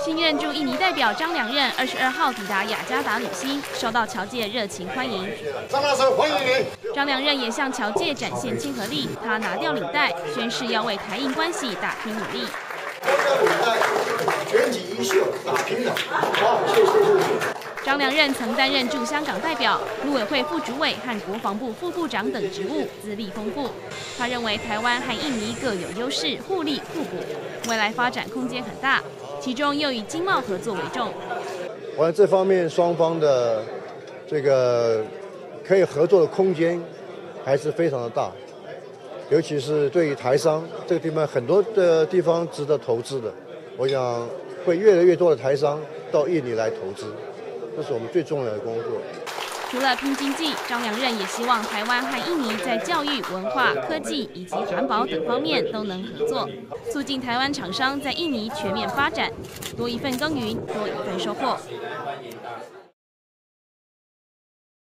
新任驻印尼代表张良任22号抵达雅加达履新，受到侨界热情欢迎。 张大生欢迎您。 张良任也向侨界展现亲和力，他拿掉领带，宣誓要为台印关系打拼努力。 拿掉领带，卷起衣袖，打拼的。好，谢谢。 张良任曾担任驻香港代表、陆委会副主委和国防部副部长等职务，资历丰富。他认为台湾和印尼各有优势，互利互补，未来发展空间很大，其中又以经贸合作为重。 我想这方面双方的这个可以合作的空间还是非常的大，尤其是对于台商这个地方，很多的地方值得投资的。我想会越来越多的台商到印尼来投资。这是我们最重要的工作。 除了拼经济，张良任也希望台湾和印尼在教育、文化、科技以及环保等方面都能合作，促进台湾厂商在印尼全面发展，多一份耕耘，多一份收获。